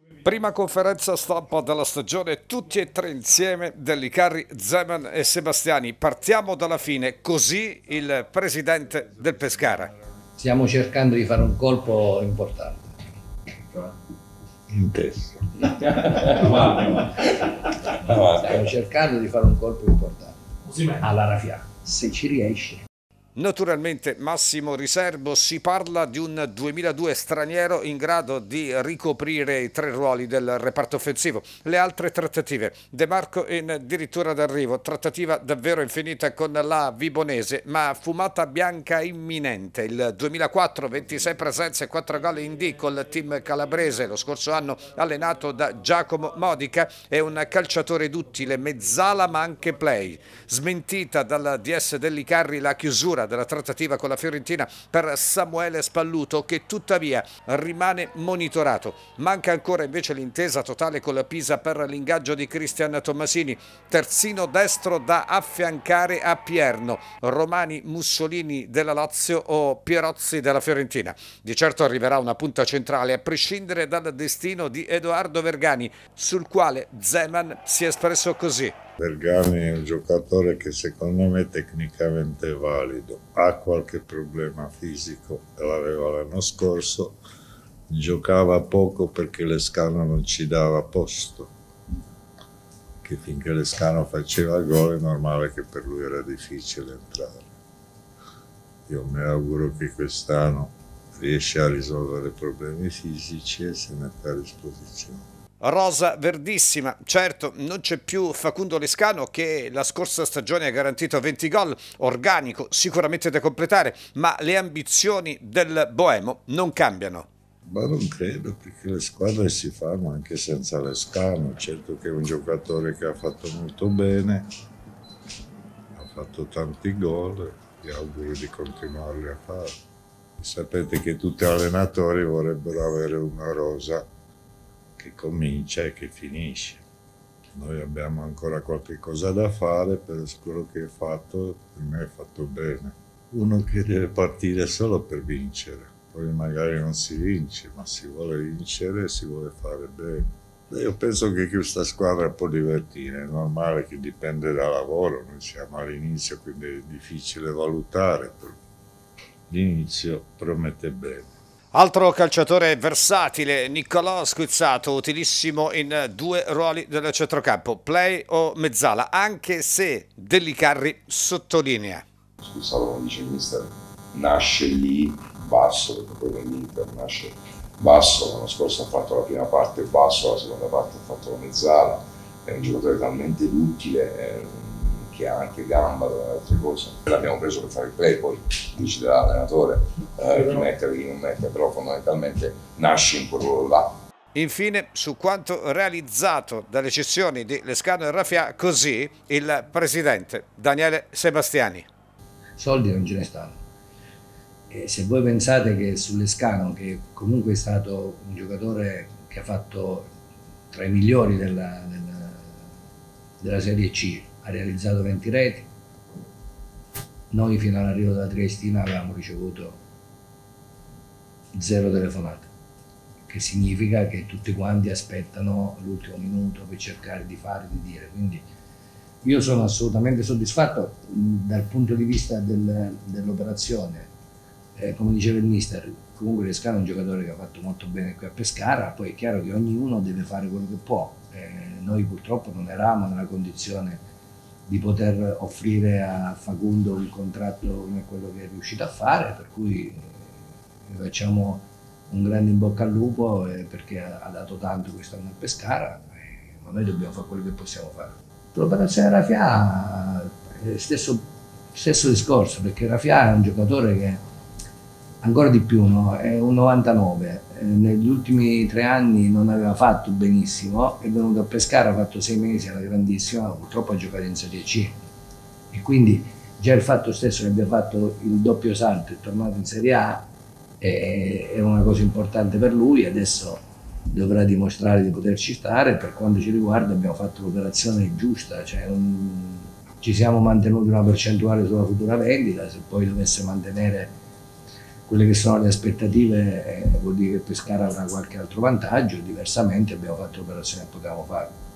Prima conferenza stampa della stagione, tutti e tre insieme, Dellicarri, Zeman e Sebastiani. Partiamo dalla fine, così il presidente del Pescara. Stiamo cercando di fare un colpo importante. In testa. Stiamo cercando di fare un colpo importante. Alla Rafia. Se ci riesce. Naturalmente Massimo Riserbo, si parla di un 2002 straniero in grado di ricoprire i tre ruoli del reparto offensivo. Le altre trattative, De Marco in addirittura d'arrivo, trattativa davvero infinita con la Vibonese, ma fumata bianca imminente. Il 2004, 26 presenze e 4 gol in D col team calabrese, lo scorso anno allenato da Giacomo Modica, è un calciatore duttile, mezzala ma anche play. Smentita dalla DS Dellicarri la chiusura della trattativa con la Fiorentina per Samuele Spalluto, che tuttavia rimane monitorato. Manca ancora invece l'intesa totale con la Pisa per l'ingaggio di Cristian Tommasini, terzino destro da affiancare a Pierno, Romani Mussolini della Lazio o Pierozzi della Fiorentina. Di certo arriverà una punta centrale, a prescindere dal destino di Edoardo Vergani, sul quale Zeman si è espresso così. Vergani è un giocatore che secondo me è tecnicamente valido, ha qualche problema fisico, l'aveva l'anno scorso, giocava poco perché Lescano non ci dava posto, che finché Lescano faceva gol è normale che per lui era difficile entrare. Io mi auguro che quest'anno riesca a risolvere problemi fisici e si metta a disposizione. Rosa verdissima, certo non c'è più Facundo Lescano che la scorsa stagione ha garantito 20 gol, organico sicuramente da completare, ma le ambizioni del Boemo non cambiano. Ma non credo, perché le squadre si fanno anche senza Lescano. Certo che è un giocatore che ha fatto molto bene, ha fatto tanti gol, vi auguro di continuarli a fare. Sapete che tutti gli allenatori vorrebbero avere una rosa che comincia e che finisce. Noi abbiamo ancora qualche cosa da fare, però quello che è fatto, per me è fatto bene. Uno che deve partire solo per vincere, poi magari non si vince, ma si vuole vincere e si vuole fare bene. Io penso che questa squadra può divertire, è normale che dipende dal lavoro, noi siamo all'inizio, quindi è difficile valutare, però l'inizio promette bene. Altro calciatore versatile, Niccolò Squizzato, utilissimo in due ruoli del centrocampo, play o mezzala, anche se Dellicarri sottolinea. Squizzato, come dice il mister, nasce lì basso, perché poi nell'Inter nasce basso, l'anno scorso ha fatto la prima parte basso, la seconda parte ha fatto la mezzala, è un giocatore talmente utile che ha anche gamba e altre cose. L'abbiamo preso per fare il play, poi deciderà l'allenatore chi mettere, chi non mettere, però fondamentalmente nasce in quel ruolo là. Infine, su quanto realizzato dalle cessioni di Lescano e Rafia, così il presidente Daniele Sebastiani. Soldi non ce ne stanno. E se voi pensate che su Lescano, che comunque è stato un giocatore che ha fatto tra i migliori della Serie C, ha realizzato 20 reti, noi fino all'arrivo della Triestina avevamo ricevuto 0 telefonate, che significa che tutti quanti aspettano l'ultimo minuto per cercare di fare, di dire. Quindi io sono assolutamente soddisfatto dal punto di vista dell'operazione. Come diceva il mister, comunque Lescano è un giocatore che ha fatto molto bene qui a Pescara, poi è chiaro che ognuno deve fare quello che può. Noi purtroppo non eravamo nella condizione di poter offrire a Facundo un contratto come quello che è riuscito a fare, per cui facciamo un grande in bocca al lupo perché ha dato tanto quest'anno a Pescara, ma noi dobbiamo fare quello che possiamo fare. L'operazione Rafia è stesso discorso, perché Rafia è un giocatore che ancora di più, no? È un 99, negli ultimi 3 anni non aveva fatto benissimo, è venuto a Pescara, ha fatto 6 mesi alla grandissima, purtroppo ha giocato in Serie C e quindi già il fatto stesso che abbia fatto il doppio salto e è tornato in Serie A è una cosa importante per lui. Adesso dovrà dimostrare di poterci stare. Per quanto ci riguarda abbiamo fatto l'operazione giusta, cioè ci siamo mantenuti una percentuale sulla futura vendita, se poi dovesse mantenere quelle che sono le aspettative vuol dire che Pescara avrà qualche altro vantaggio, diversamente abbiamo fatto l'operazione che potevamo fare.